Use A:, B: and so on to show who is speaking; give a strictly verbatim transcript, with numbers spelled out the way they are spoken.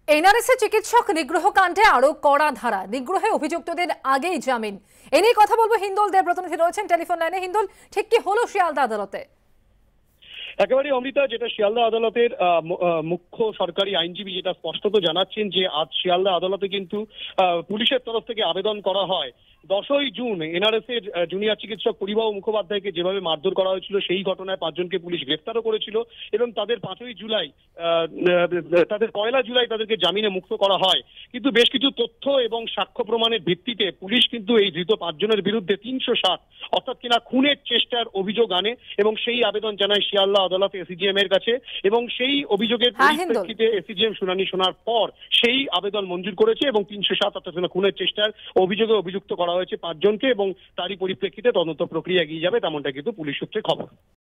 A: NRS চিকিৎসক নিগ্রহ কাণ্ডে আরো কড়া ধারা, নিগ্রহে অভিযুক্তদের আগেই জামিন। এ নিয়ে কথা বলবো হিন্দল দেব প্রতিনিধি রয়েছেন টেলিফোন লাইনে। হিন্দল, ঠিক কি হলো শিয়ালদা আদালতে?
B: একেবারে অমৃতা, যেটা শিয়ালদা আদালতের মুখ্য সরকারি আইনজীবী যেটা স্পষ্টত জানাচ্ছেন যে আজ শিয়ালদা আদালতে কিন্তু পুলিশের তরফ থেকে আবেদন করা হয় দশই জুন এনআরএস এর জুনিয়র চিকিৎসক পরিবাহ মুখোপাধ্যায়কে যেভাবে মারধর করা হয়েছিল সেই ঘটনায় পাঁচজনকে পুলিশ গ্রেফতারও করেছিল এবং তাদের পাঁচই জুলাই তাদের পয়লা জুলাই তাদেরকে জামিনে মুক্ত করা হয়। কিন্তু বেশ কিছু তথ্য এবং সাক্ষ্য প্রমাণের ভিত্তিতে পুলিশ কিন্তু এই ধৃত পাঁচজনের বিরুদ্ধে তিনশো সাত অর্থাৎ কিনা খুনের চেষ্টার অভিযোগ আনে এবং সেই আবেদন জানায় শিয়ালদা আদালত এসিজিএম এর কাছে এবং সেই অভিযোগের পরিপ্রেক্ষিতে এসিজিএম শুনানি শোনার পর সেই আবেদন মঞ্জুর করেছে এবং তিনশো সাত অর্থাৎ খুনের চেষ্টার অভিযোগে অভিযুক্ত করা হয়েছে পাঁচজনকে এবং তারই পরিপ্রেক্ষিতে তদন্ত প্রক্রিয়া এগিয়ে যাবে, তেমনটা কিন্তু পুলিশ সূত্রে খবর।